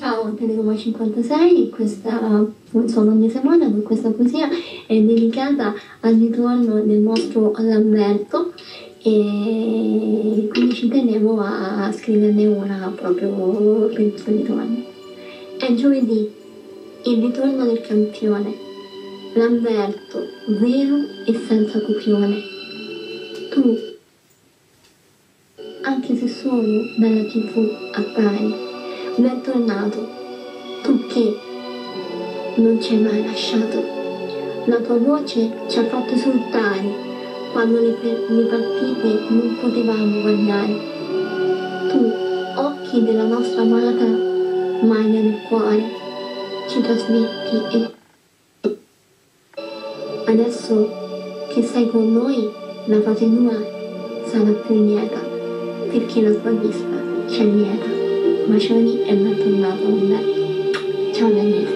Ciao, Teleroma 56, questa sono Ogni Semana, con questa poesia è dedicata al ritorno del nostro Lamberto e quindi ci tenevo a scriverne una proprio per il suo ritorno. È giovedì, il ritorno del campione, Lamberto, vero e senza copione. Tu, anche se solo dalla TV appari, bentornato, tu che non ci hai mai lasciato. La tua voce ci ha fatto esultare quando le partite non potevamo guardare. Tu, occhi della nostra amata maglia del cuore, ci trasmetti e adesso che sei con noi la fase tua sarà più lieta, perché la tua vista ci allieta. Bacioni e bentornato Lamberto. Ciao Daniele.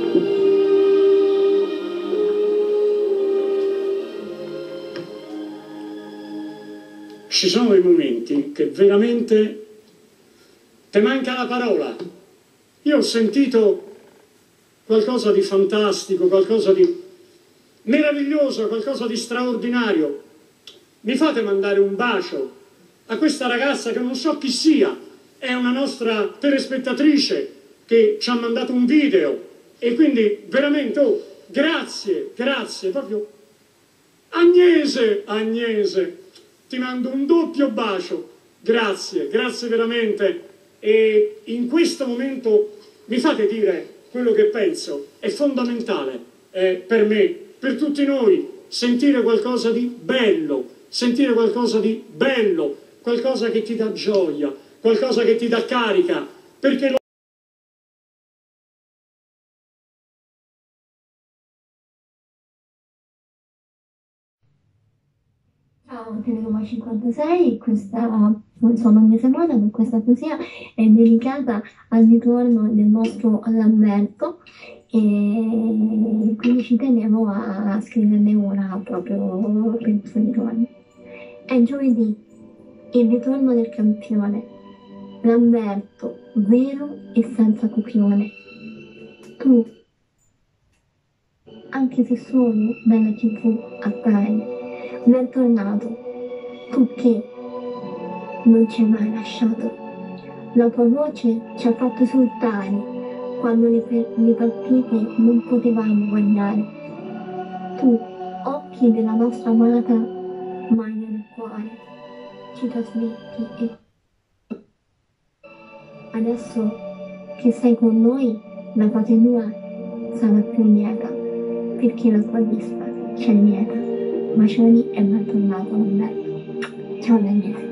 Ci sono dei momenti che veramente ti manca la parola. Io ho sentito qualcosa di fantastico, qualcosa di meraviglioso, qualcosa di straordinario. Mi fate mandare un bacio a questa ragazza che non so chi sia, è una nostra telespettatrice che ci ha mandato un video e quindi veramente, grazie, proprio Agnese, ti mando un doppio bacio, grazie veramente. E in questo momento mi fate dire quello che penso, è fondamentale per me, per tutti noi, sentire qualcosa di bello, qualcosa che ti dà gioia, qualcosa che ti dà carica, perché lo Ciao, Teleroma 56, questa sono Ogni Semana, con questa poesia è dedicata al ritorno del nostro Lamberto e quindi ci tenevo a scriverne una proprio per il suo ritorno. È giovedì, il ritorno del campione, Lamberto, vero e senza copione. Tu, anche se solo dalla TV appari, bentornato, tu che non ci hai mai lasciato. La tua voce ci ha fatto esultare quando le partite non potevamo guardare. Tu, occhi della nostra amata maglia del cuore, ci trasmetti e adesso che sei con noi la fase tua sarà più lieta, perché la tua vista ci allieta. Bacioni e bentornato Lamberto. Ciao Daniele.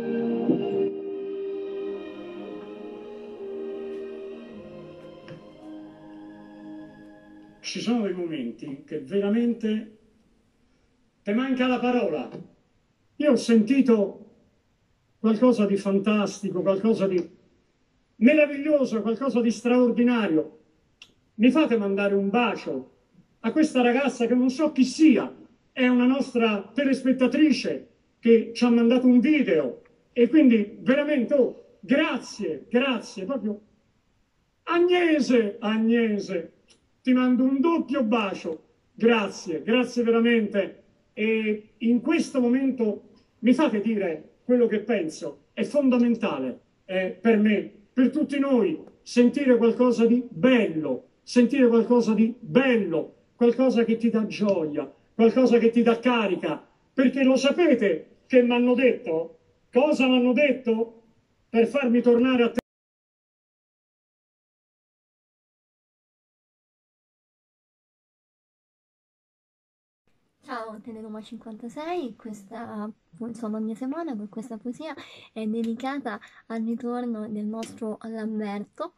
ci sono dei momenti che veramente ti manca la parola. Io ho sentito qualcosa di fantastico, qualcosa di meraviglioso, qualcosa di straordinario. Mi fate mandare un bacio a questa ragazza che non so chi sia, è una nostra telespettatrice che ci ha mandato un video e quindi veramente, grazie, proprio Agnese, ti mando un doppio bacio, grazie veramente. E in questo momento mi fate dire quello che penso, è fondamentale per me, per tutti noi, sentire qualcosa di bello, qualcosa che ti dà gioia, qualcosa che ti dà carica, perché lo sapete che mi hanno detto? Cosa mi hanno detto? Per farmi tornare a te. Ciao, Teleroma 56, questa sono Ogni Semana, con questa poesia è dedicata al ritorno del nostro Lamberto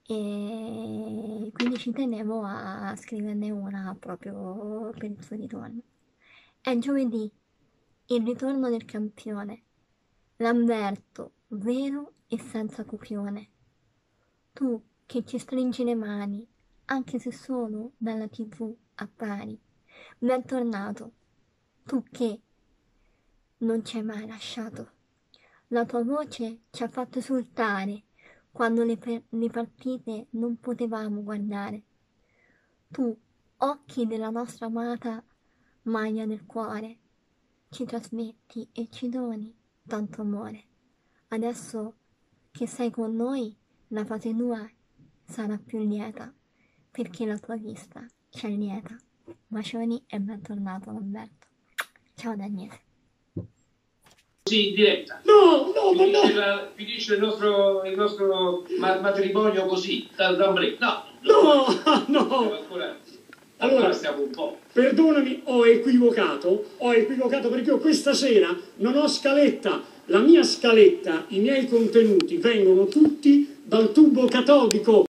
e quindi ci tenevo a scriverne una proprio per il suo ritorno. È giovedì, il ritorno del campione, Lamberto, vero e senza copione. Tu che ci stringi le mani, anche se solo dalla TV appari, bentornato, tu che non ci hai mai lasciato. La tua voce ci ha fatto esultare quando le partite non potevamo guardare. Tu, occhi della nostra amata maglia del cuore, ci trasmetti e ci doni tanto amore. Adesso che sei con noi, la fase tua sarà più lieta, perché la tua vista ci allieta. Bacioni e bentornato Lamberto. Ciao Daniele. Sì, in diretta. No, ma no! Finisce il nostro matrimonio così, da un break. No! Allora stiamo un po'. Perdonami, ho equivocato perché io questa sera non ho scaletta. La mia scaletta, i miei contenuti vengono tutti dal tubo catodico.